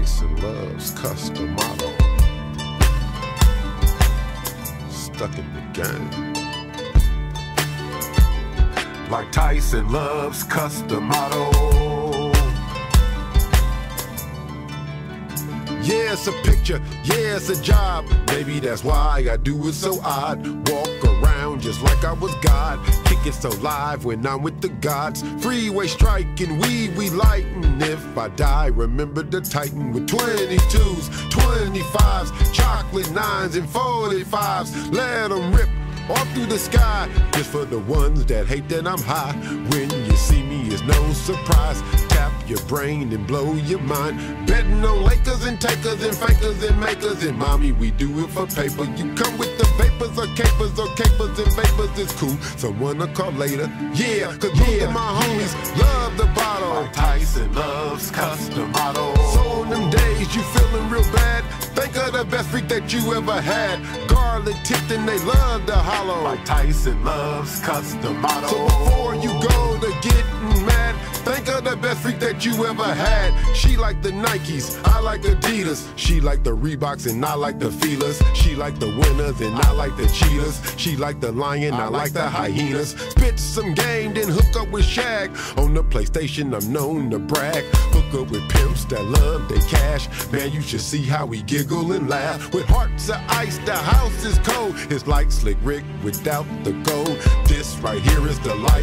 Tyson loves custom model. Stuck in the game. Like Tyson loves custom model. Yeah, it's a picture, yeah, it's a job. Maybe that's why I do it so odd. Walk around just like I was God. Kick it so live when I'm with the gods. Freeway striking, we lightin'. If I die, remember the Titan with 22s, 25s, chocolate 9s and 45s. Let them rip all through the sky, just for the ones that hate that I'm high. When you see me, it's no surprise. Tap your brain and blow your mind. Betting on Lakers and takers and fakers and makers. And mommy, we do it for paper. You come with the vapors or capers and vapors. It's cool, someone to call later. Yeah, cause both of my homies love the bottle. Like Tyson loves custom model. So on them days you feeling real bad, think of the best freak that you ever had. Garlic tipped and they love the hollow. Like Tyson loves custom model. So before you go to getting mad, think of the best freak that you ever had. She like the Nikes, I like Adidas. She like the Reeboks and I like the Feelers. She like the winners and I like the cheaters. She like the lion, I like the hyenas. Spit some game, then hook up with Shaq. On the PlayStation, I'm known to brag. Hook up with pimps that love their cash. Man, you should see how we giggle and laugh. With hearts of ice, the house is cold. It's like Slick Rick without the gold. This right here is the life.